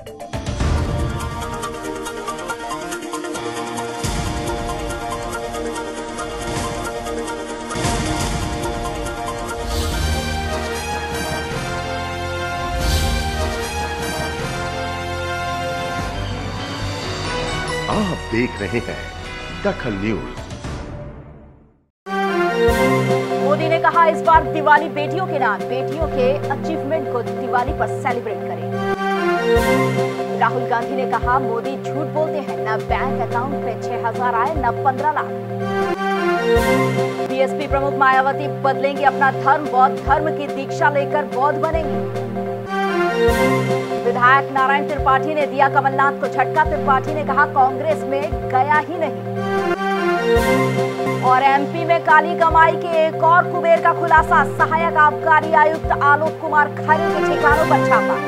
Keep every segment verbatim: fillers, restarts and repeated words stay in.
आप देख रहे हैं दखल न्यूज। मोदी ने कहा इस बार दिवाली बेटियों के नाम, बेटियों के अचीवमेंट को दिवाली पर सेलिब्रेट करें। राहुल गांधी ने कहा मोदी झूठ बोलते हैं, न बैंक अकाउंट में छह हजार आए न पंद्रह लाख। बीएसपी प्रमुख मायावती बदलेंगी अपना धर्म, बौद्ध धर्म की दीक्षा लेकर बौद्ध बनेंगी। विधायक नारायण त्रिपाठी ने दिया कमलनाथ को झटका, त्रिपाठी ने कहा कांग्रेस में गया ही नहीं। और एमपी में काली कमाई के एक और कुबेर का खुलासा, सहायक आबकारी आयुक्त आलोक कुमार खरे के ठिकानों पर छापा।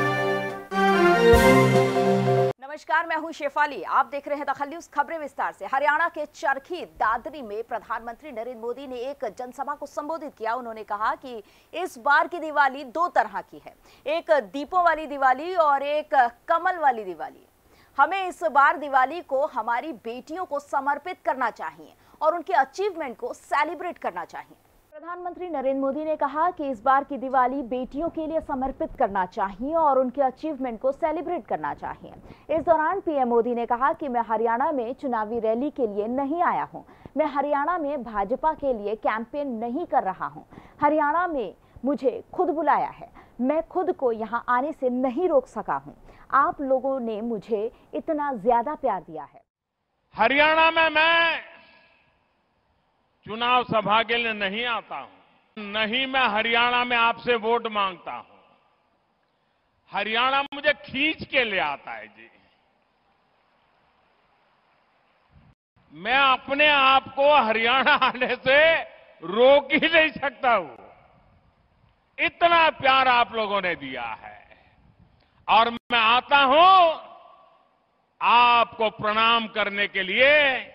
नमस्कार, मैं हूं शेफाली, आप देख रहे हैं दखल न्यूज। खबरें विस्तार से। हरियाणा के चरखी दादरी में प्रधानमंत्री नरेंद्र मोदी ने एक जनसभा को संबोधित किया। उन्होंने कहा कि इस बार की दिवाली दो तरह की है, एक दीपों वाली दिवाली और एक कमल वाली दिवाली। हमें इस बार दिवाली को हमारी बेटियों को समर्पित करना चाहिए और उनके अचीवमेंट को सेलिब्रेट करना चाहिए। प्रधानमंत्री नरेंद्र मोदी ने कहा कि इस बार की दिवाली बेटियों के लिए समर्पित करना चाहिए और उनके अचीवमेंट को सेलिब्रेट करना चाहिए। इस दौरान पीएम मोदी ने कहा कि मैं हरियाणा में चुनावी रैली के लिए नहीं आया हूं, मैं हरियाणा में भाजपा के लिए कैंपेन नहीं कर रहा हूं। हरियाणा में मुझे खुद बुलाया है, मैं खुद को यहां आने से नहीं रोक सका हूं। आप लोगों ने मुझे इतना ज्यादा प्यार दिया है। हरियाणा में मैं चुनाव सभा के लिए नहीं आता हूं, नहीं मैं हरियाणा में आपसे वोट मांगता हूं। हरियाणा मुझे खींच के ले आता है जी। मैं अपने आप को हरियाणा आने से रोक ही नहीं सकता हूं। इतना प्यार आप लोगों ने दिया है और मैं आता हूं आपको प्रणाम करने के लिए,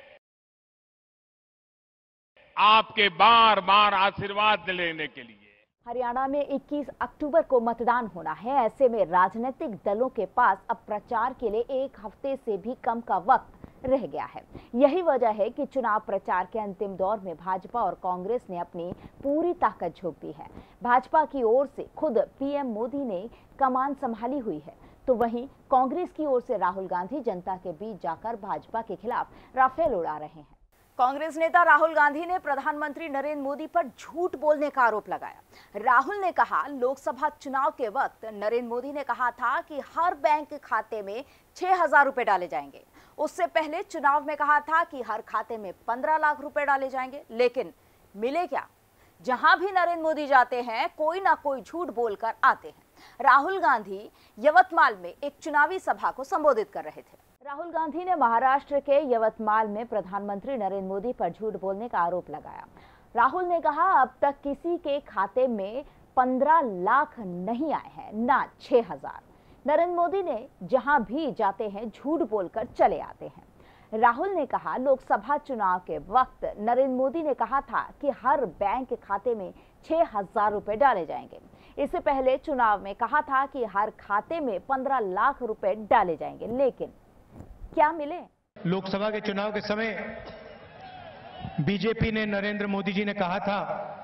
आपके बार बार आशीर्वाद लेने के लिए। हरियाणा में इक्कीस अक्टूबर को मतदान होना है। ऐसे में राजनीतिक दलों के पास अब प्रचार के लिए एक हफ्ते से भी कम का वक्त रह गया है। यही वजह है कि चुनाव प्रचार के अंतिम दौर में भाजपा और कांग्रेस ने अपनी पूरी ताकत झोंक दी है। भाजपा की ओर से खुद पीएम मोदी ने कमान संभाली हुई है, तो वहीं कांग्रेस की ओर से राहुल गांधी जनता के बीच जाकर भाजपा के खिलाफ राफेल उड़ा रहे हैं। कांग्रेस नेता राहुल गांधी ने प्रधानमंत्री नरेंद्र मोदी पर झूठ बोलने का आरोप लगाया। राहुल ने कहा लोकसभा चुनाव के वक्त नरेंद्र मोदी ने कहा था कि हर बैंक खाते में छह हजार रुपए डाले जाएंगे। उससे पहले चुनाव में कहा था कि हर खाते में पंद्रह लाख रुपए डाले जाएंगे, लेकिन मिले क्या? जहां भी नरेंद्र मोदी जाते हैं कोई ना कोई झूठ बोलकर आते हैं। राहुल गांधी यवतमाल में एक चुनावी सभा को संबोधित कर रहे थे। राहुल गांधी ने महाराष्ट्र के यवतमाल में प्रधानमंत्री नरेंद्र मोदी पर झूठ बोलने का आरोप लगाया। राहुल ने कहा अब तक किसी के खाते में पंद्रह लाख नहीं आए हैं, ना छह हजार। नरेंद्र मोदी ने जहां भी जाते हैं झूठ बोलकर चले आते हैं। राहुल ने कहा लोकसभा चुनाव के वक्त नरेंद्र मोदी ने कहा था कि हर बैंक खाते में छह हजार रुपए डाले जाएंगे। इससे पहले चुनाव में कहा था कि हर खाते में पंद्रह लाख रुपए डाले जाएंगे, लेकिन क्या मिले? लोकसभा के चुनाव के समय बीजेपी ने, नरेंद्र मोदी जी ने कहा था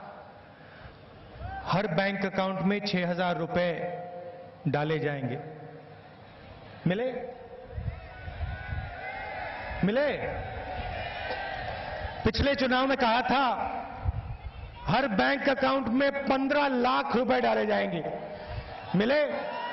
हर बैंक अकाउंट में छह हजार रुपए डाले जाएंगे। मिले? मिले? पिछले चुनाव में कहा था हर बैंक अकाउंट में पंद्रह लाख रुपए डाले जाएंगे। मिले?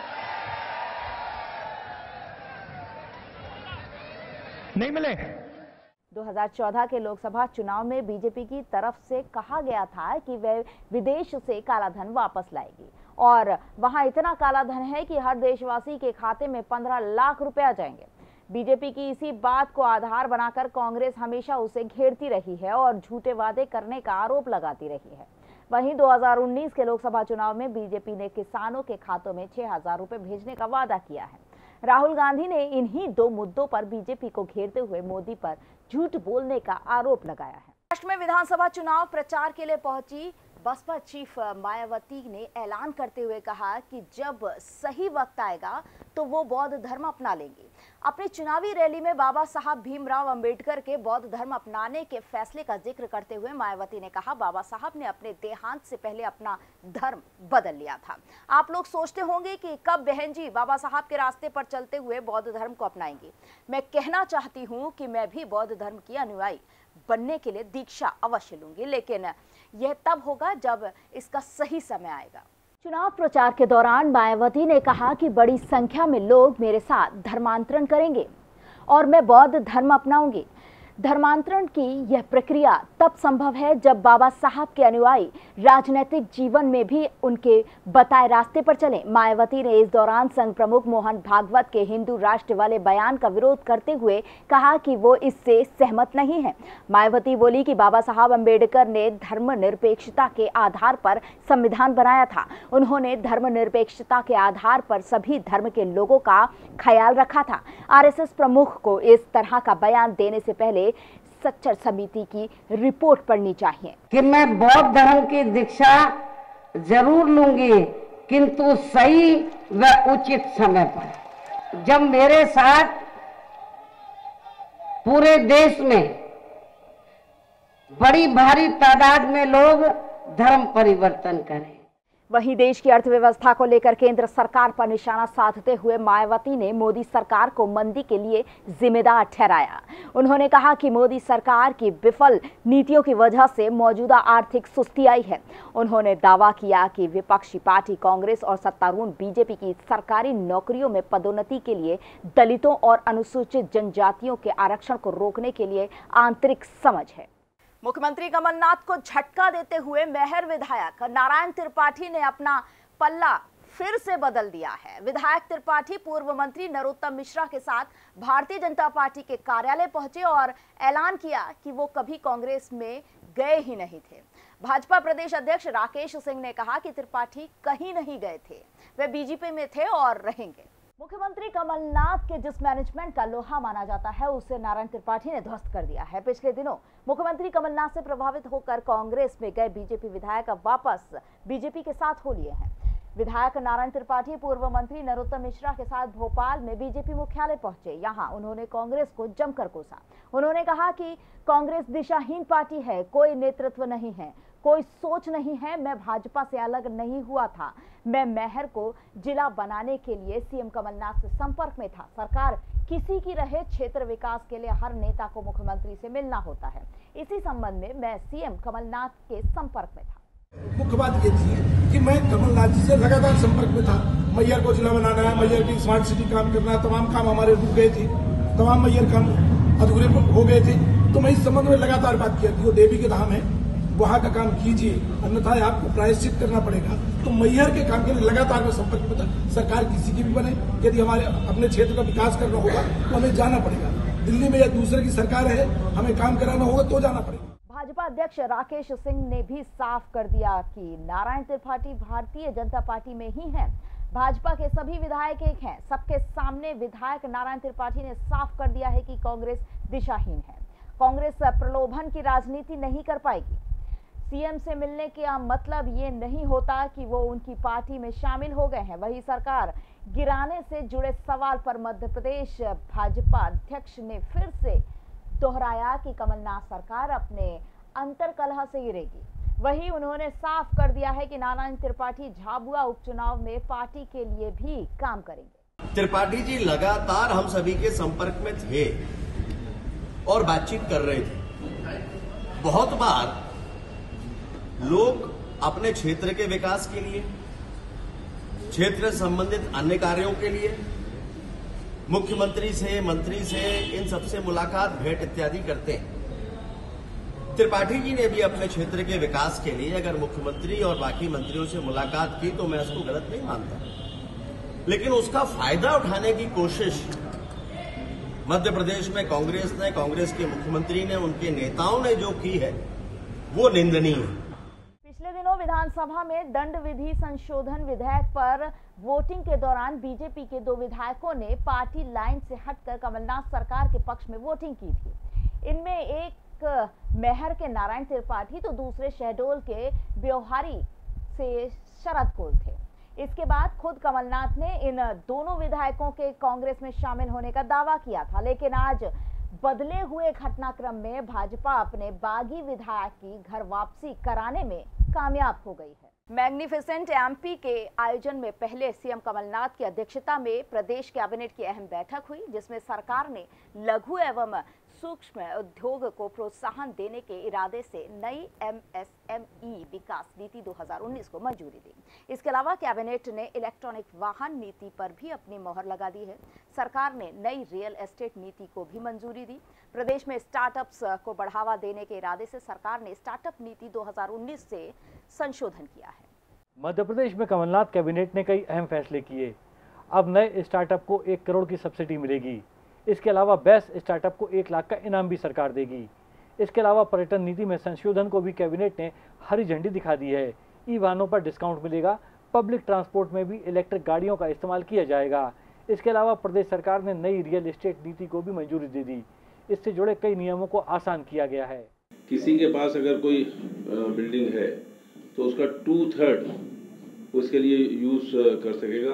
नहीं मिले। दो हज़ार चौदह के लोकसभा चुनाव में बीजेपी की तरफ से कहा गया था कि वह विदेश से काला धन वापस लाएगी और वहां इतना काला धन है कि हर देशवासी के खाते में पंद्रह लाख रुपए आ जाएंगे। बीजेपी की इसी बात को आधार बनाकर कांग्रेस हमेशा उसे घेरती रही है और झूठे वादे करने का आरोप लगाती रही है। वहीं दो हज़ार उन्नीस के लोकसभा चुनाव में बीजेपी ने किसानों के खातों में छह हजार रुपए भेजने का वादा किया है। राहुल गांधी ने इन्हीं दो मुद्दों पर बीजेपी को घेरते हुए मोदी पर झूठ बोलने का आरोप लगाया है। महाराष्ट्र में विधानसभा चुनाव प्रचार के लिए पहुंची बसपा चीफ मायावती ने ऐलान करते हुए कहा कि जब सही वक्त आएगा तो वो बौद्ध धर्म अपना लेंगे। अपनी चुनावी रैली में बाबा साहब भीमराव अंबेडकर के बौद्ध धर्म अपनाने के फैसले का जिक्र करते हुए मायावती ने कहा, बाबा साहब ने अपने देहांत से पहले अपना धर्म बदल लिया था। आप लोग सोचते होंगे कि कब बहन जी बाबा साहब के रास्ते पर चलते हुए बौद्ध धर्म को अपनाएंगी। मैं कहना चाहती हूँ कि मैं भी बौद्ध धर्म की अनुयायी बनने के लिए दीक्षा अवश्य लूंगी, लेकिन यह तब होगा जब इसका सही समय आएगा। चुनाव प्रचार के दौरान मायावती ने कहा कि बड़ी संख्या में लोग मेरे साथ धर्मांतरण करेंगे और मैं बौद्ध धर्म अपनाऊंगी। धर्मांतरण की यह प्रक्रिया तब संभव है जब बाबा साहब के अनुयायी राजनीतिक जीवन में भी उनके बताए रास्ते पर चलें। मायावती ने इस दौरान संघ प्रमुख मोहन भागवत के हिंदू राष्ट्र वाले बयान का विरोध करते हुए कहा कि वो इससे सहमत नहीं है। मायावती बोली कि बाबा साहब अंबेडकर ने धर्मनिरपेक्षता के आधार पर संविधान बनाया था। उन्होंने धर्मनिरपेक्षता के आधार पर सभी धर्म के लोगों का ख्याल रखा था। आरएसएस प्रमुख को इस तरह का बयान देने से पहले सच्चर समिति की रिपोर्ट पढ़नी चाहिए कि मैं बौद्ध धर्म की दीक्षा जरूर लूंगी, किंतु सही व उचित समय पर, जब मेरे साथ पूरे देश में बड़ी भारी तादाद में लोग धर्म परिवर्तन करें। वहीं देश की अर्थव्यवस्था को लेकर केंद्र सरकार पर निशाना साधते हुए मायावती ने मोदी सरकार को मंदी के लिए जिम्मेदार ठहराया। उन्होंने कहा कि मोदी सरकार की विफल नीतियों की वजह से मौजूदा आर्थिक सुस्ती आई है। उन्होंने दावा किया कि विपक्षी पार्टी कांग्रेस और सत्तारूढ़ बीजेपी की सरकारी नौकरियों में पदोन्नति के लिए दलितों और अनुसूचित जनजातियों के आरक्षण को रोकने के लिए आंतरिक समझ है। मुख्यमंत्री कमलनाथ को झटका देते हुए मैहर विधायक नारायण त्रिपाठी ने अपना पल्ला फिर से बदल दिया है। विधायक त्रिपाठी पूर्व मंत्री नरोत्तम मिश्रा के साथ भारतीय जनता पार्टी के कार्यालय पहुंचे और ऐलान किया कि वो कभी कांग्रेस में गए ही नहीं थे। भाजपा प्रदेश अध्यक्ष राकेश सिंह ने कहा कि त्रिपाठी कहीं नहीं गए थे, वे बीजेपी में थे और रहेंगे। मुख्यमंत्री कमलनाथ के जिस मैनेजमेंट का लोहा माना जाता है उसे नारायण त्रिपाठी ने ध्वस्त कर दिया है। पिछले दिनों मुख्यमंत्री कमलनाथ से प्रभावित होकर कांग्रेस में गए बीजेपी विधायक अब वापस बीजेपी के साथ हो लिए हैं। विधायक नारायण त्रिपाठी पूर्व मंत्री नरोत्तम मिश्रा के साथ भोपाल में बीजेपी मुख्यालय पहुंचे। यहां उन्होंने कांग्रेस को जमकर कोसा। उन्होंने कहा कि कांग्रेस दिशाहीन पार्टी है, कोई नेतृत्व नहीं है, कोई सोच नहीं है। मैं भाजपा से अलग नहीं हुआ था, मैं मैहर को जिला बनाने के लिए सीएम कमलनाथ से संपर्क में था। सरकार किसी की रहे, क्षेत्र विकास के लिए हर नेता को मुख्यमंत्री से मिलना होता है। इसी संबंध में मैं सीएम कमलनाथ के संपर्क में था। मुख्य बात ये थी कि मैं कमलनाथ जी से लगातार संपर्क में था। मैहर को जिला बनाना है, मैहर की स्मार्ट सिटी काम करना है, तमाम काम हमारे रुक गए थे, तमाम मैहर काम अधूरे हो गए थे। तो मैं इस संबंध में लगातार बात किया कि वो देवी के धाम है, वहां का काम कीजिए, अन्यथा आपको प्रायश्चित करना पड़ेगा। तो मैहर के काम के लिए लगातार में संपर्क में था। सरकार किसी की भी बने, यदि हमारे अपने क्षेत्र का विकास करना होगा तो हमें जाना पड़ेगा। दिल्ली में या दूसरे की सरकार है, हमें काम कराना होगा तो जाना पड़ेगा। भाजपा अध्यक्ष राकेश सिंह ने भी साफ कर दिया कि नारायण त्रिपाठी भारतीय जनता पार्टी में ही हैं। भाजपा के सभी विधायक एक हैं। सबके सामने विधायक नारायण त्रिपाठी ने साफ कर दिया है कि कांग्रेस दिशाहीन है। कांग्रेस प्रलोभन की राजनीति नहीं कर पाएगी। सीएम से मिलने का मतलब ये नहीं होता कि वो उनकी पार्टी में शामिल हो गए हैं। वही सरकार गिराने से जुड़े सवाल पर मध्य प्रदेश भाजपा अध्यक्ष ने फिर से दोहराया कि कमलनाथ सरकार अपने अंतरकलह से गिरेगी। वहीं उन्होंने साफ कर दिया है कि नारायण त्रिपाठी झाबुआ उपचुनाव में पार्टी के लिए भी काम करेंगे। त्रिपाठी जी लगातार हम सभी के संपर्क में थे और बातचीत कर रहे थे। बहुत बार लोग अपने क्षेत्र के विकास के लिए, क्षेत्र से संबंधित अन्य कार्यों के लिए मुख्यमंत्री से, मंत्री से, इन सबसे मुलाकात, भेंट इत्यादि करते हैं। त्रिपाठी जी ने भी अपने क्षेत्र के विकास के लिए अगर मुख्यमंत्री और बाकी मंत्रियों से मुलाकात की तो मैं उसको गलत नहीं मानता, लेकिन उसका फायदा उठाने की कोशिश मध्य प्रदेश में कांग्रेस ने, कांग्रेस के मुख्यमंत्री ने, उनके नेताओं ने जो की है वो निंदनीय है। पिछले दिनों विधानसभा में दंड विधि संशोधन विधेयक पर वोटिंग के दौरान बीजेपी के दो विधायकों ने पार्टी लाइन से हटकर कमलनाथ सरकार के पक्ष में वोटिंग की थी। इनमें एक एक मेहर के नारायण त्रिपाठी तो दूसरे शहडोल के ब्योहारी से शरद कोल थे। इसके बाद खुद कमलनाथ ने इन दोनों विधायकों के कांग्रेस में शामिल होने का दावा किया था, लेकिन आज बदले हुए घटनाक्रम में भाजपा अपने बागी विधायक की घर वापसी कराने में कामयाब हो गई है। मैग्निफिसेंट एमपी के आयोजन में पहले सीएम कमलनाथ की अध्यक्षता में प्रदेश कैबिनेट की अहम बैठक हुई, जिसमें सरकार ने लघु एवं सूक्ष्म उद्योग को प्रोत्साहन देने के इरादे से नई एमएसएमई विकास नीति दो हज़ार उन्नीस को मंजूरी दी। इसके अलावा कैबिनेट ने इलेक्ट्रॉनिक वाहन नीति पर भी अपनी मोहर लगा दी है। सरकार ने नई रियल एस्टेट नीति को भी मंजूरी दी। प्रदेश में स्टार्टअप्स को बढ़ावा देने के इरादे से सरकार ने स्टार्टअप नीति दो हज़ार उन्नीस से संशोधन किया है। मध्य प्रदेश में कमलनाथ कैबिनेट ने कई अहम फैसले किए। अब नए स्टार्टअप को एक करोड़ की सब्सिडी मिलेगी। इसके अलावा बेस्ट स्टार्टअप को एक लाख का इनाम भी सरकार देगी। इसके अलावा पर्यटन नीति में संशोधन को भी कैबिनेट ने हरी झंडी दिखा दी है। ई वाहनों पर डिस्काउंट मिलेगा। पब्लिक ट्रांसपोर्ट में भी इलेक्ट्रिक गाड़ियों का इस्तेमाल किया जाएगा। इसके अलावा प्रदेश सरकार ने नई रियल एस्टेट नीति को भी मंजूरी दे दी। इससे जुड़े कई नियमों को आसान किया गया है। किसी के पास अगर कोई बिल्डिंग है तो उसका टू थर्ड उसके लिए यूज कर सकेगा,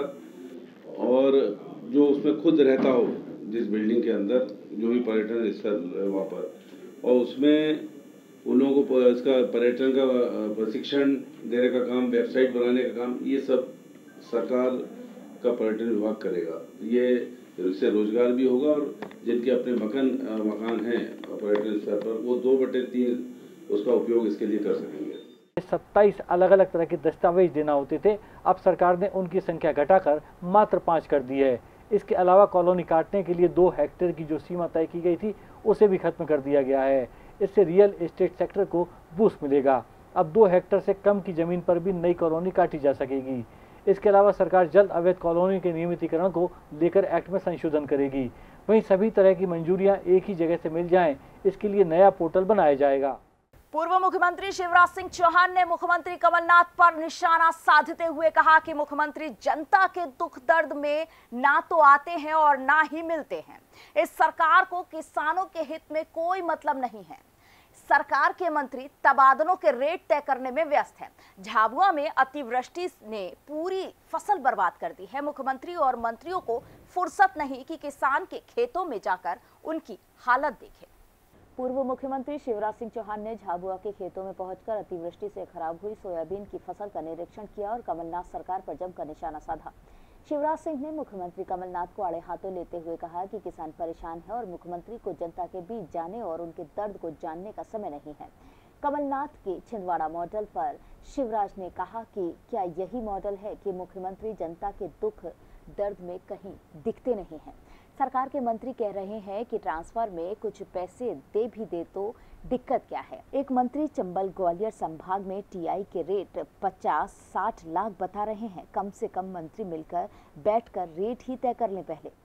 और जो उसमें खुद रहता हो जिस बिल्डिंग के अंदर जो भी पर्यटन स्थल है वहाँ पर, और उसमें उन लोगों को इसका पर्यटन का प्रशिक्षण देने का काम, वेबसाइट बनाने का काम, ये सब सरकार का पर्यटन विभाग करेगा। ये इससे रोजगार भी होगा, और जिनके अपने मकान मकान हैं पर्यटन स्थल पर, वो दो बटे तीन उसका उपयोग इसके लिए कर सकेंगे। सत्ताईस अलग अलग तरह के दस्तावेज देना होते थे, अब सरकार ने उनकी संख्या घटाकर मात्र पाँच कर दी है। इसके अलावा कॉलोनी काटने के लिए दो हेक्टेयर की जो सीमा तय की गई थी उसे भी खत्म कर दिया गया है। इससे रियल एस्टेट सेक्टर को बूस्ट मिलेगा। अब दो हेक्टेयर से कम की जमीन पर भी नई कॉलोनी काटी जा सकेगी। इसके अलावा सरकार जल्द अवैध कॉलोनी के नियमितीकरण को लेकर एक्ट में संशोधन करेगी। वहीं सभी तरह की मंजूरियां एक ही जगह से मिल जाएं, इसके लिए नया पोर्टल बनाया जाएगा। पूर्व मुख्यमंत्री शिवराज सिंह चौहान ने मुख्यमंत्री कमलनाथ पर निशाना साधते हुए कहा कि मुख्यमंत्री जनता के दुख दर्द में ना तो आते हैं और ना ही मिलते हैं। इस सरकार को किसानों के हित में कोई मतलब नहीं है। सरकार के मंत्री तबादलों के रेट तय करने में व्यस्त हैं। झाबुआ में अतिवृष्टि ने पूरी फसल बर्बाद कर दी है। मुख्यमंत्री और मंत्रियों को फुर्सत नहीं कि किसान के खेतों में जाकर उनकी हालत देखें। पूर्व मुख्यमंत्री शिवराज सिंह चौहान ने झाबुआ के खेतों में पहुंचकर अतिवृष्टि से खराब हुई सोयाबीन की फसल का निरीक्षण किया और कमलनाथ सरकार पर जमकर निशाना साधा। शिवराज सिंह ने मुख्यमंत्री कमलनाथ को आड़े हाथों लेते हुए कहा कि किसान परेशान है और मुख्यमंत्री को जनता के बीच जाने और उनके दर्द को जानने का समय नहीं है। कमलनाथ के छिंदवाड़ा मॉडल पर शिवराज ने कहा कि क्या यही मॉडल है कि मुख्यमंत्री जनता के दुख दर्द में कहीं दिखते नहीं हैं। सरकार के मंत्री कह रहे हैं कि ट्रांसफर में कुछ पैसे दे भी दे तो दिक्कत क्या है। एक मंत्री चंबल ग्वालियर संभाग में टीआई के रेट पचास साठ लाख बता रहे हैं। कम से कम मंत्री मिलकर बैठकर रेट ही तय कर लें।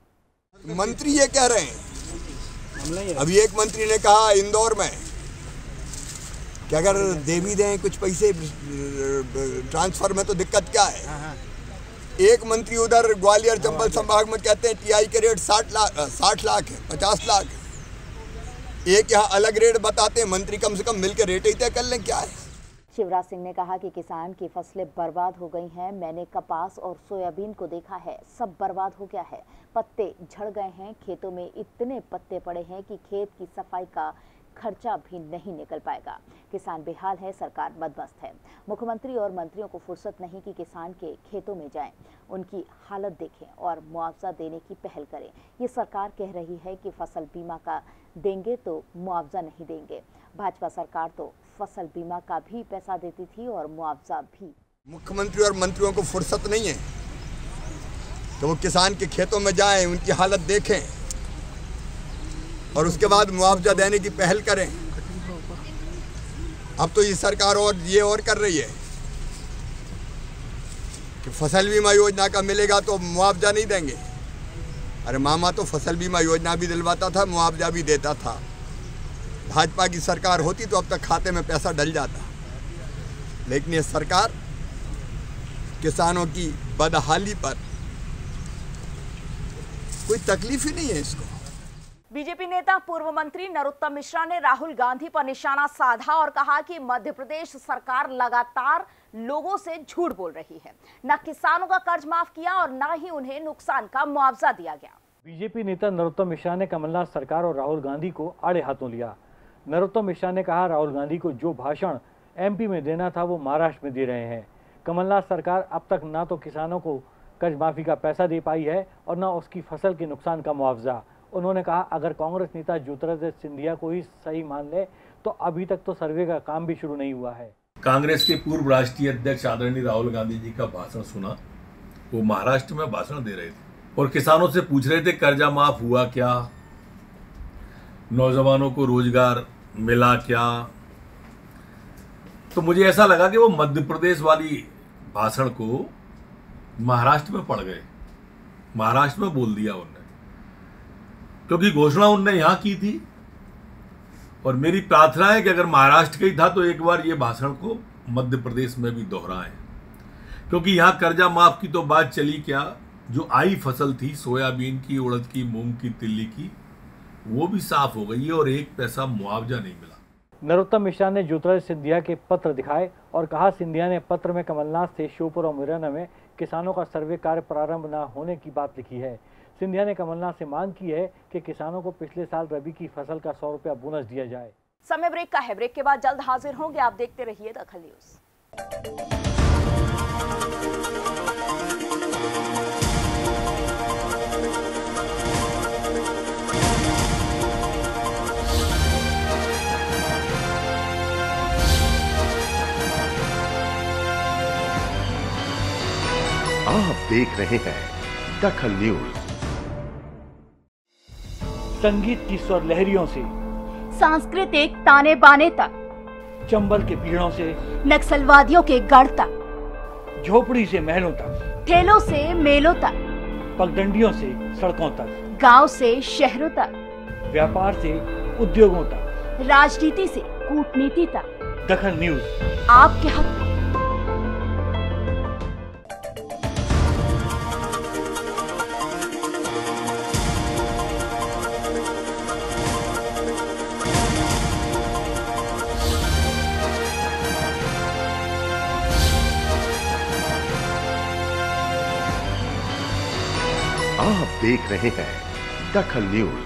पहले मंत्री ये कह रहे हैं, अभी एक मंत्री ने कहा इंदौर में कि अगर दे भी दें कुछ पैसे ट्रांसफर में तो दिक्कत क्या है। एक मंत्री उधर ग्वालियर चंबल संभाग में कहते हैं टीआई के रेट साठ लाख साठ लाख है, पचास लाख है। एक यहाँ अलग रेट बताते हैं। मंत्री कम से कम मिलकर रेट ही तय कर लें, क्या है। शिवराज सिंह ने कहा कि किसान की फसलें बर्बाद हो गई हैं। मैंने कपास और सोयाबीन को देखा है, सब बर्बाद हो गया है। पत्ते झड़ गए हैं, खेतों में इतने पत्ते पड़े हैं कि खेत की सफाई का खर्चा भी नहीं निकल पाएगा। किसान बेहाल है, सरकार मदमस्त है। मुख्यमंत्री और मंत्रियों को फुर्सत नहीं कि किसान के खेतों में जाएं, उनकी हालत देखें और मुआवजा देने की पहल करें। ये सरकार कह रही है कि फसल बीमा का देंगे तो मुआवजा नहीं देंगे। भाजपा सरकार तो फसल बीमा का भी पैसा देती थी और मुआवजा भी। मुख्यमंत्री और मंत्रियों को फुर्सत नहीं है तो वो किसान के खेतों में जाएं, उनकी हालत देखें और उसके बाद मुआवजा देने की पहल करें। अब तो ये सरकार और ये और कर रही है कि फसल बीमा योजना का मिलेगा तो मुआवजा नहीं देंगे। अरे मामा तो फसल बीमा योजना भी दिलवाता था, मुआवजा भी देता था। भाजपा की सरकार होती तो अब तक खाते में पैसा डल जाता, लेकिन ये सरकार किसानों की बदहाली पर कोई तकलीफ ही नहीं है इसको। बीजेपी नेता पूर्व मंत्री नरोत्तम मिश्रा ने राहुल गांधी पर निशाना साधा और कहा कि मध्य प्रदेश सरकार लगातार लोगों से झूठ बोल रही है। न किसानों का कर्ज माफ किया और न ही उन्हें नुकसान का मुआवजा दिया गया। बीजेपी नेता नरोत्तम मिश्रा ने कमलनाथ सरकार और राहुल गांधी को आड़े हाथों लिया। नरोत्तम मिश्रा ने कहा, राहुल गांधी को जो भाषण एमपी में देना था वो महाराष्ट्र में दे रहे हैं। कमलनाथ सरकार अब तक ना तो किसानों को कर्ज माफी का पैसा दे पाई है और न उसकी फसल के नुकसान का मुआवजा। उन्होंने कहा, अगर कांग्रेस नेता ज्योतिरादित्य सिंधिया को ही सही मान ले तो अभी तक तो सर्वे का काम भी शुरू नहीं हुआ है। कांग्रेस के पूर्व राष्ट्रीय अध्यक्ष आदरणीय राहुल गांधी जी का भाषण सुना। वो महाराष्ट्र में भाषण दे रहे थे और किसानों से पूछ रहे थे कर्जा माफ हुआ क्या, नौजवानों को रोजगार मिला क्या। तो मुझे ऐसा लगा कि वो मध्य प्रदेश वाली भाषण को महाराष्ट्र में पढ़ गए, महाराष्ट्र में बोल दिया उन्होंने, क्योंकि घोषणा उनने यहां की थी। और मेरी प्रार्थना है कि अगर महाराष्ट्र का ही था तो एक बार ये भाषण को मध्य प्रदेश में भी दोहराएं, क्योंकि यहां कर्जा माफ की तो बात चली क्या, जो आई फसल थी सोयाबीन की, उड़द की, मूंग की, तिल्ली की, वो भी साफ हो गई है और एक पैसा मुआवजा नहीं मिला। नरोत्तम मिश्रा ने ज्योतिरादित्य सिंधिया के पत्र दिखाए और कहा, सिंधिया ने पत्र में कमलनाथ से श्योपुर और मुरैना में किसानों का सर्वे कार्य प्रारंभ न होने की बात लिखी है। सिंधिया ने कमलनाथ से मांग की है कि किसानों को पिछले साल रबी की फसल का सौ रुपया बोनस दिया जाए। समय ब्रेक का है, ब्रेक के बाद जल्द हाजिर होंगे। आप देखते रहिए दखल न्यूज। आप देख रहे हैं दखल न्यूज। संगीत की स्वर लहरियों से सांस्कृतिक ताने बाने तक, चंबल के पीड़ों से नक्सलवादियों के गढ़ तक, झोपड़ी से महलों तक, ठेलों से मेलों तक, पगडंडियों से सड़कों तक, गांव से शहरों तक, व्यापार से उद्योगों तक, राजनीति से कूटनीति तक, दखल न्यूज आपके हक में। आप देख रहे हैं दखल न्यूज।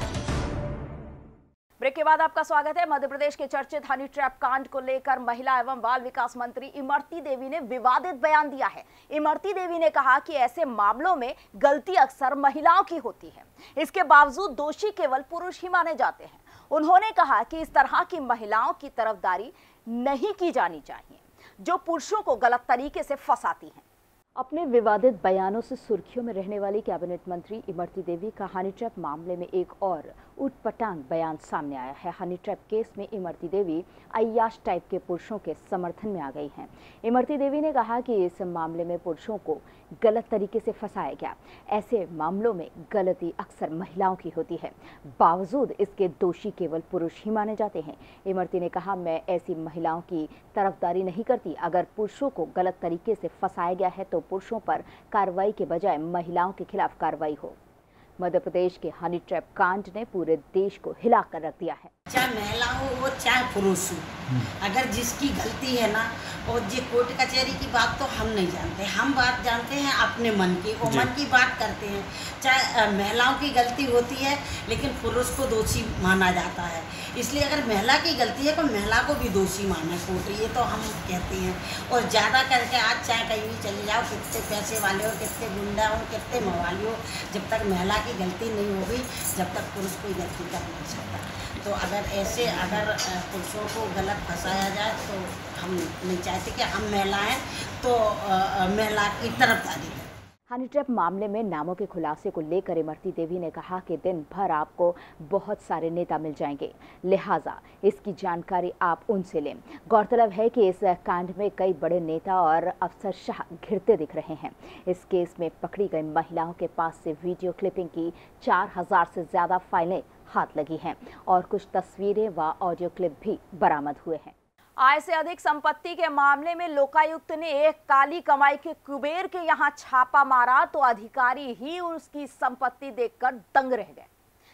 ब्रेक के बाद आपका स्वागत है। मध्य प्रदेश के चर्चित हनी ट्रैप कांड को लेकर महिला एवं बाल विकास मंत्री इमरती देवी ने विवादित बयान दिया है। इमरती देवी ने कहा कि ऐसे मामलों में गलती अक्सर महिलाओं की होती है, इसके बावजूद दोषी केवल पुरुष ही माने जाते हैं। उन्होंने कहा कि इस तरह की महिलाओं की तरफदारी नहीं की जानी चाहिए जो पुरुषों को गलत तरीके से फंसाती हैं। अपने विवादित बयानों से सुर्खियों में रहने वाली कैबिनेट मंत्री इमरती देवी का हनी ट्रैप मामले में एक और उटपटांग बयान सामने आया है। हनी ट्रैप केस में इमरती देवी अय्याश टाइप के पुरुषों के समर्थन में आ गई हैं। इमरती देवी ने कहा कि इस मामले में पुरुषों को गलत तरीके से फंसाया गया। ऐसे मामलों में गलती अक्सर महिलाओं की होती है, बावजूद इसके दोषी केवल पुरुष ही माने जाते हैं। इमरती ने कहा, मैं ऐसी महिलाओं की तरफदारी नहीं करती। अगर पुरुषों को गलत तरीके से फंसाया गया है तो पुरुषों पर कार्रवाई के बजाय महिलाओं के खिलाफ कार्रवाई हो। मध्य प्रदेश के हनी ट्रैप कांड ने पूरे देश को हिला कर रख दिया है। चाहे महिला हो वो चाहे पुरुष हो, अगर जिसकी गलती है ना, और ये कोर्ट कचहरी की बात तो हम नहीं जानते, हम बात जानते हैं अपने मन की, वो मन की बात करते हैं। चाहे महिलाओं की गलती होती है लेकिन पुरुष को दोषी माना जाता है, इसलिए अगर महिला की गलती है तो महिला को भी दोषी माना कोर्ट, ये तो हम कहते हैं। और ज़्यादा करके आज चाहे कहीं भी चले जाओ, कितने पैसे वाले हो, कितने गुंडा हो, कितने मवाली हो, जब तक महिला की गलती नहीं होगी जब तक पुरुष कोई गलती कर नहीं सकता। तो अगर ऐसे अगर पुरुषों को गलत फंसाया जाए तो हम नहीं चाहते कि हम महिला हैं तो महिला की तरफदारी करें। हनी ट्रैप मामले में नामों के खुलासे को लेकर इमरती देवी ने कहा कि दिन भर आपको बहुत सारे नेता मिल जाएंगे, लिहाजा इसकी जानकारी आप उनसे लें। गौरतलब है कि इस कांड में कई बड़े नेता और अफसरशाह घिरते दिख रहे हैं। इस केस में पकड़ी गई महिलाओं के पास से वीडियो क्लिपिंग की चार हजार से ज्यादा फाइलें हाथ लगी हैं और कुछ तस्वीरें व ऑडियो क्लिप भी बरामद हुए हैं। आय से अधिक संपत्ति के मामले में लोकायुक्त ने एक काली कमाई के कुबेर के यहां छापा मारा तो अधिकारी ही उसकी संपत्ति देखकर दंग रह गए।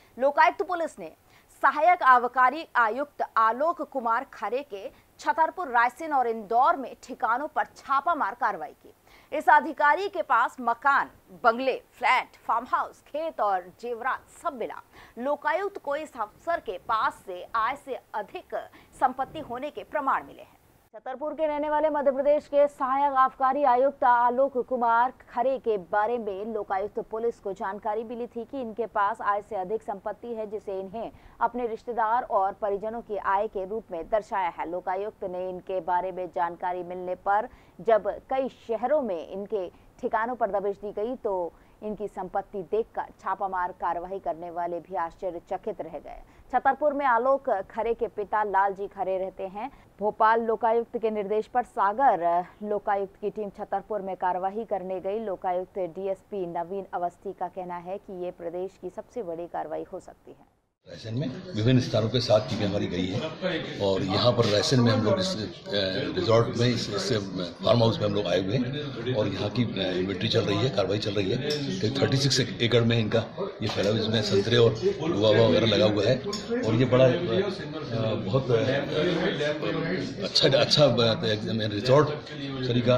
लोकायुक्त पुलिस ने सहायक आबकारी आयुक्त आलोक कुमार खरे के छतरपुर, रायसेन और इंदौर में ठिकानों पर छापामार कार्रवाई की। इस अधिकारी के पास मकान, बंगले, फ्लैट, फार्म हाउस, खेत और जेवरात सब मिला। लोकायुक्त को इस अफसर के पास से आय से अधिक संपत्ति होने के प्रमाण मिले हैं। छतरपुर के रहने वाले मध्य प्रदेश के सहायक आबकारी आयुक्त आलोक कुमार खरे के बारे में लोकायुक्त पुलिस को जानकारी मिली थी कि इनके पास आय से अधिक संपत्ति है, जिसे इन्हें अपने रिश्तेदार और परिजनों की आय के रूप में दर्शाया है। लोकायुक्त ने इनके बारे में जानकारी मिलने पर जब कई शहरों में इनके ठिकानों पर दबिश दी गई तो इनकी संपत्ति देखकर छापामार कार्रवाई करने वाले भी आश्चर्यचकित रह गए। छतरपुर में आलोक खरे के पिता लालजी खरे रहते हैं। भोपाल लोकायुक्त के निर्देश पर सागर लोकायुक्त की टीम छतरपुर में कार्रवाई करने गई। लोकायुक्त डीएसपी नवीन अवस्थी का कहना है कि ये प्रदेश की सबसे बड़ी कार्रवाई हो सकती है। रायसेन में विभिन्न स्थानों पे सात टीमें हमारी गई है और यहाँ पर रायसेन में हम लोग इस रिजॉर्ट में इस, इस फार्म हाउस में हम लोग आए हुए हैं और यहाँ की इन्वेंट्री चल रही है, कार्रवाई चल रही है। तो छत्तीस एकड़ में इनका ये फैला, इसमें संतरे और गुआवा वगैरह लगा हुआ है और ये बड़ा बहुत अच्छा अच्छा रिजॉर्ट तरीका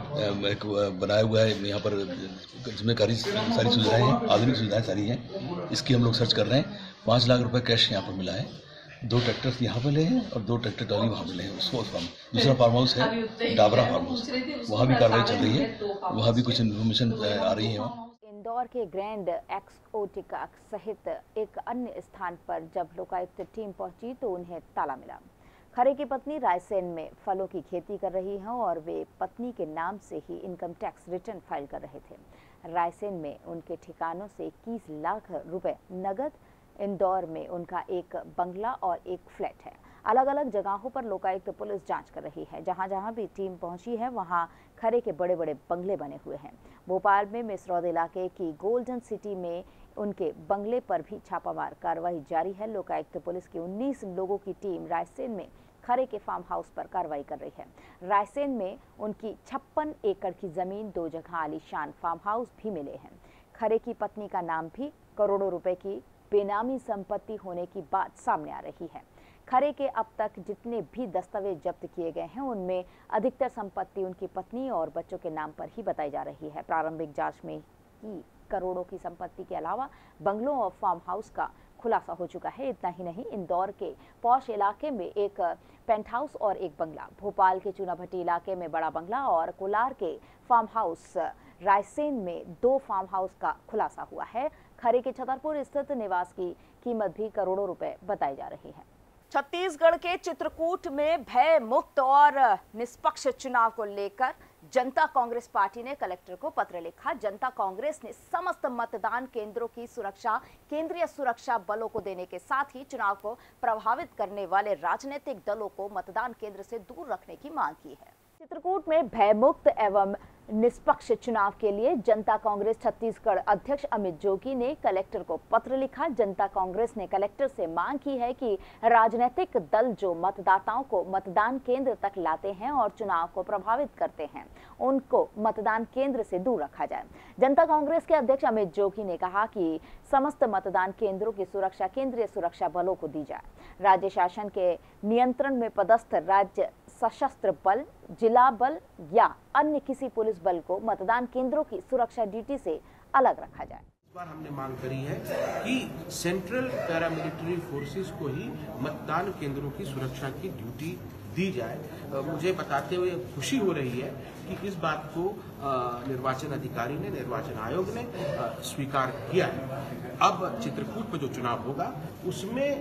एक बनाया हुआ है यहाँ पर, जिसमें सारी सारी सुविधाएं हैं, आधुनिक सुविधाएं सारी हैं। इसकी हम लोग सर्च कर रहे हैं। पाँच लाख रुपए कैश यहाँ पर मिला है। दो ट्रैक्टर्स यहाँ पे ले हैं और दो ट्रैक्टर ट्रॉली वहाँ मिले हैं। उसको फार्म दूसरा फार्म हाउस है डाबरा फार्म हाउस, वहाँ भी कार्रवाई चल रही है, वहाँ भी कुछ इन्फॉर्मेशन आ रही है। इंदौर के ग्रैंड एक्सोटिका सहित एक अन्य स्थान पर जब लोकायुक्त टीम पहुंची तो उन्हें ताला मिला। खरे की पत्नी रायसेन में फलों की खेती कर रही हैं और वे पत्नी के नाम से ही इनकम टैक्स रिटर्न फाइल कर रहे थे। रायसेन में उनके ठिकानों से इक्कीस लाख रुपए नगद, इंदौर में उनका एक बंगला और एक फ्लैट है। अलग अलग जगहों पर लोकायुक्त पुलिस जांच कर रही है। जहां जहां भी टीम पहुंची है वहां खरे के बड़े बड़े बंगले बने हुए हैं। भोपाल में मिसरौद इलाके की गोल्डन सिटी में उनके बंगले पर भी छापामार कार्रवाई जारी है। लोकायुक्त पुलिस की उन्नीस लोगों की टीम रायसेन में खरे के फार्म हाउस पर कार्रवाई कर रही है। रायसेन में उनकी छप्पन एकड़ की जमीन, दो जगह आलीशान फार्म हाउस भी मिले हैं। खरे की पत्नी का नाम भी करोड़ों रुपए की बेनामी संपत्ति होने की बात सामने आ रही है। खरे के अब तक जितने भी दस्तावेज जब्त किए गए हैं उनमें अधिकतर संपत्ति उनकी पत्नी और बच्चों के नाम पर ही बताई जा रही है। प्रारंभिक जांच में ही करोड़ों की संपत्ति के अलावा बंगलों और फार्म हाउस का खुलासा हो चुका है। इतना ही नहीं, इंदौर के पौष इलाके में एक पेंट हाउस और एक बंगला, भोपाल के चूनाभट्टी इलाके में बड़ा बंगला और कोलार के फार्म हाउस, रायसेन में दो फार्म हाउस का खुलासा हुआ है। खरे के छतरपुर स्थित निवास की कीमत भी करोड़ों रुपए बताई जा रही है। छत्तीसगढ़ के चित्रकूट में भय मुक्त और निष्पक्ष चुनाव को लेकर जनता कांग्रेस पार्टी ने कलेक्टर को पत्र लिखा। जनता कांग्रेस ने समस्त मतदान केंद्रों की सुरक्षा केंद्रीय सुरक्षा बलों को देने के साथ ही चुनाव को प्रभावित करने वाले राजनीतिक दलों को मतदान केंद्र से दूर रखने की मांग की है। चित्रकूट में भयमुक्त एवं निष्पक्ष चुनाव के लिए जनता कांग्रेस छत्तीसगढ़ अध्यक्ष अमित जोगी ने कलेक्टर को पत्र लिखा। जनता कांग्रेस ने कलेक्टर से मांग की है कि राजनीतिक दल जो मतदाताओं को मतदान केंद्र तक लाते हैं और चुनाव को प्रभावित करते हैं, उनको मतदान केंद्र से दूर रखा जाए। जनता कांग्रेस के अध्यक्ष अमित जोगी ने कहा कि समस्त मतदान केंद्रों की सुरक्षा केंद्रीय सुरक्षा बलों को दी जाए। राज्य शासन के नियंत्रण में पदस्थ राज्य सशस्त्र बल, जिला बल या अन्य किसी पुलिस बल को मतदान केंद्रों की सुरक्षा ड्यूटी से अलग रखा जाए। इस बार हमने मांग करी है कि सेंट्रल पैरामिलिट्री फोर्सेस को ही मतदान केंद्रों की सुरक्षा की ड्यूटी दी जाए। मुझे बताते हुए खुशी हो रही है कि इस बात को निर्वाचन अधिकारी ने, निर्वाचन आयोग ने स्वीकार किया है। अब चित्रकूट में जो चुनाव होगा उसमें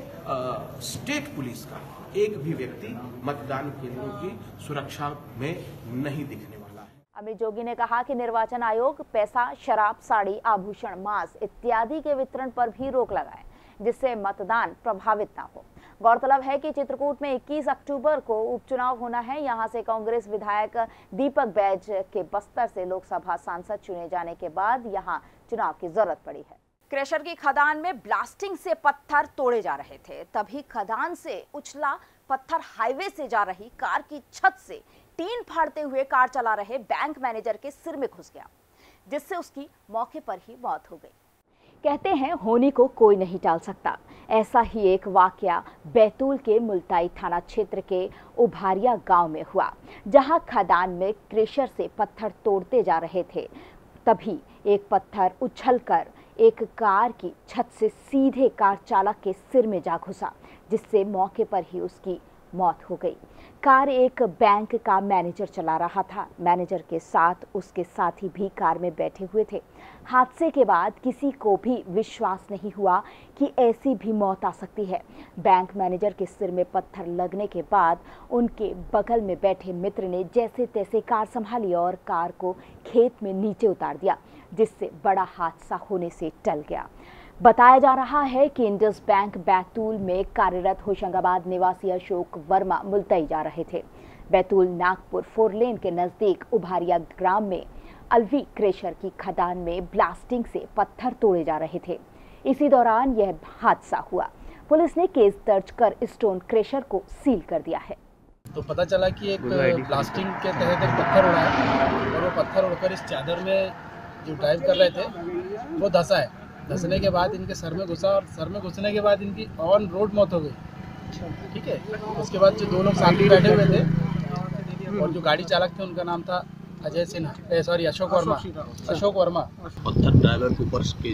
स्टेट पुलिस का एक भी व्यक्ति मतदान केंद्रों की सुरक्षा में नहीं दिखने वाला है। अमित जोगी ने कहा कि निर्वाचन आयोग पैसा, शराब, साड़ी, आभूषण, मांस इत्यादि के वितरण पर भी रोक लगाए, जिससे मतदान प्रभावित न हो। गौरतलब है कि चित्रकूट में इक्कीस अक्टूबर को उपचुनाव होना है। यहां से कांग्रेस विधायक दीपक बैज के बस्तर से लोकसभा सांसद चुने जाने के बाद यहां चुनाव की जरूरत पड़ी है। क्रेशर की खदान में ब्लास्टिंग से पत्थर तोड़े जा रहे थे, तभी खदान से उछला पत्थर हाईवे से जा रही कार की छत से टीन फाड़ते हुए कार चला रहे बैंक मैनेजर के सिर में घुस गया, जिससे उसकी मौके पर ही मौत हो गई। कहते हैं होनी को कोई नहीं टाल सकता। ऐसा ही एक वाकया बैतूल के मुल्ताई थाना क्षेत्र के उभारिया गांव में हुआ, जहां खदान में क्रेशर से पत्थर तोड़ते जा रहे थे। तभी एक पत्थर उछलकर एक कार की छत से सीधे कार चालक के सिर में जा घुसा, जिससे मौके पर ही उसकी मौत हो गई। कार एक बैंक का मैनेजर चला रहा था। मैनेजर के साथ उसके साथी भी कार में बैठे हुए थे। हादसे के बाद किसी को भी विश्वास नहीं हुआ कि ऐसी भी मौत आ सकती है। बैंक मैनेजर के सिर में पत्थर लगने के बाद उनके बगल में बैठे मित्र ने जैसे तैसे कार संभाली और कार को खेत में नीचे उतार दिया, जिससे बड़ा हादसा होने से टल गया। बताया जा रहा है कि इंडस बैंक बैतूल में कार्यरत होशंगाबाद निवासी अशोक वर्मा मुल्तई जा रहे थे। बैतूल नागपुर फोर लेन के नजदीक उभारिया ग्राम में अलवी क्रेशर की खदान में ब्लास्टिंग से पत्थर तोड़े जा रहे थे। इसी दौरान यह हादसा हुआ। पुलिस ने केस दर्ज कर स्टोन क्रेशर को सील कर दिया है। तो पता चला कि एक ब्लास्टिंग के तहत एक पत्थर उड़ा है और वो पत्थर उड़कर इस चादर में जो ड्राइव कर रहे थे वो धंसा है। धंसने के बाद इनके सर में घुसा और सर में घुसने के बाद इनकी ऑन रोड मौत हो गई। ठीक है, उसके बाद जो दो लोग साथ में बैठे हुए थे और जो गाड़ी चालक थे उनका नाम था अजय सिन्हा, सॉरी अशोक वर्मा अशोक वर्मा पत्थर ड्राइवर के ऊपर के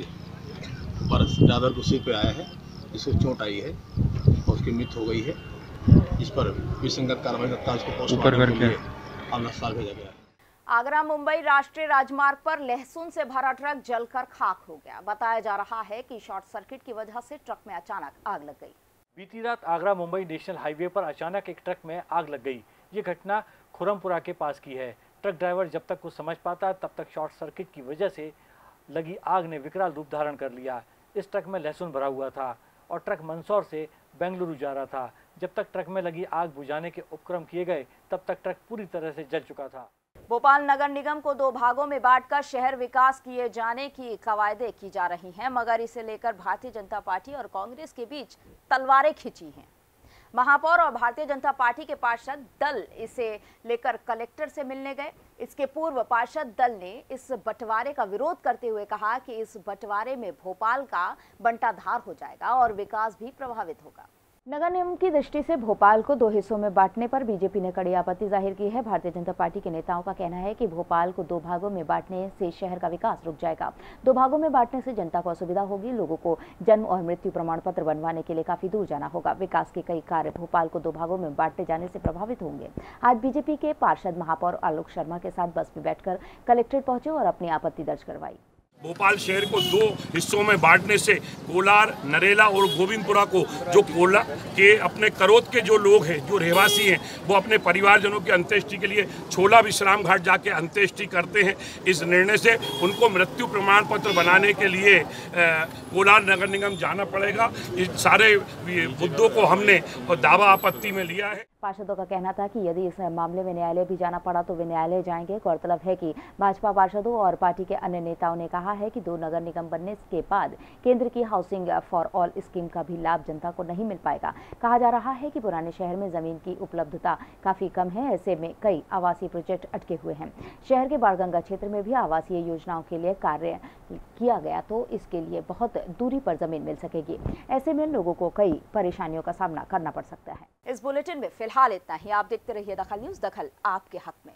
बरस ड्राइवर को सिर पे आया है, इसको चोट आई है और उसकी मृत्यु हो गई है। इस पर विसंगत कार्रवाई तत्काल उसको पोस्टमार्टम के लिए आना अस्पताल भेजा गया है। आगरा मुंबई राष्ट्रीय राजमार्ग पर लहसुन से भरा ट्रक जलकर खाक हो गया। बताया जा रहा है कि शॉर्ट सर्किट की वजह से ट्रक में अचानक आग लग गई। बीती रात आगरा मुंबई नेशनल हाईवे पर अचानक एक ट्रक में आग लग गई। ये घटना खुरमपुरा के पास की है। ट्रक ड्राइवर जब तक कुछ समझ पाता तब तक शॉर्ट सर्किट की वजह से लगी आग ने विकराल रूप धारण कर लिया। इस ट्रक में लहसुन भरा हुआ था और ट्रक मंदसौर से बेंगलुरु जा रहा था। जब तक ट्रक में लगी आग बुझाने के उपक्रम किए गए तब तक ट्रक पूरी तरह से जल चुका था। भोपाल नगर निगम को दो भागों में बांटकर शहर विकास किए जाने की कवायदे की जा रही हैं, मगर इसे लेकर भारतीय जनता पार्टी और कांग्रेस के बीच तलवारें खिंची हैं। महापौर और भारतीय जनता पार्टी के पार्षद दल इसे लेकर कलेक्टर से मिलने गए। इसके पूर्व पार्षद दल ने इस बंटवारे का विरोध करते हुए कहा कि इस बंटवारे में भोपाल का बंटाधार हो जाएगा और विकास भी प्रभावित होगा। नगर निगम की दृष्टि से भोपाल को दो हिस्सों में बांटने पर बीजेपी ने कड़ी आपत्ति जाहिर की है। भारतीय जनता पार्टी के नेताओं का कहना है कि भोपाल को दो भागों में बांटने से शहर का विकास रुक जाएगा। दो भागों में बांटने से जनता को असुविधा होगी। लोगों को जन्म और मृत्यु प्रमाण पत्र बनवाने के लिए काफी दूर जाना होगा। विकास के कई कार्य भोपाल को दो भागों में बांटे जाने से प्रभावित होंगे। आज बीजेपी के पार्षद महापौर आलोक शर्मा के साथ बस में बैठकर कलेक्ट्रेट पहुंचे और अपनी आपत्ति दर्ज करवाई। भोपाल शहर को दो हिस्सों में बांटने से कोलार, नरेला और गोविंदपुरा को, जो कोला के अपने करोत के जो लोग हैं, जो रहवासी हैं, वो अपने परिवारजनों की अंत्येष्टि के लिए छोला विश्राम घाट जाके अंत्येष्टि करते हैं। इस निर्णय से उनको मृत्यु प्रमाण पत्र बनाने के लिए कोलार नगर निगम जाना पड़ेगा। इस सारे मुद्दों को हमने दावा आपत्ति में लिया है। पार्षदों का कहना था कि यदि इस मामले में न्यायालय भी जाना पड़ा तो वे न्यायालय जाएंगे। गौरतलब है कि भाजपा पार्षदों और पार्टी के अन्य नेताओं ने कहा है कि दो नगर निगम बनने के बाद केंद्र की हाउसिंग फॉर ऑल स्कीम का भी लाभ जनता को नहीं मिल पाएगा। कहा जा रहा है कि पुराने शहर में जमीन की उपलब्धता काफी कम है। ऐसे में कई आवासीय प्रोजेक्ट अटके हुए हैं। शहर के बाणगंगा क्षेत्र में भी आवासीय योजनाओं के लिए कार्य किया गया तो इसके लिए बहुत दूरी पर जमीन मिल सकेगी। ऐसे में लोगों को कई परेशानियों का सामना करना पड़ सकता है। इस बुलेटिन में फिलहाल इतना ही। आप देखते रहिए दखल न्यूज, दखल आपके हक में।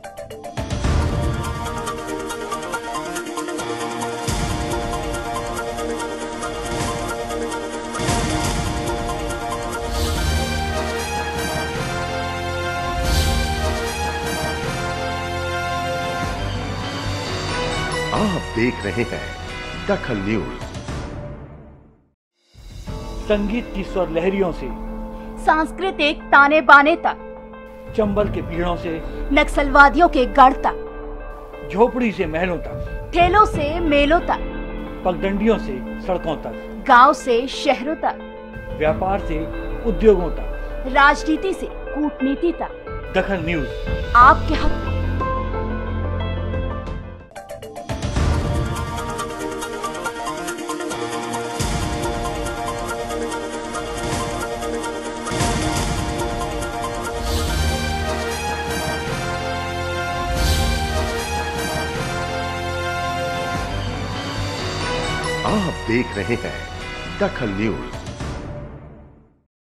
आप देख रहे हैं दखल न्यूज। संगीत की स्वर लहरियों से सांस्कृतिक ताने बाने तक, चंबल के पीड़ों से नक्सलवादियों के गढ़ तक, झोपड़ी से महलों तक, ठेलों से मेलों तक, पगडंडियों से सड़कों तक, गांव से शहरों तक, व्यापार से उद्योगों तक, राजनीति से कूटनीति तक, दखल न्यूज आपके हक में। आप देख रहे हैं दखल न्यूज।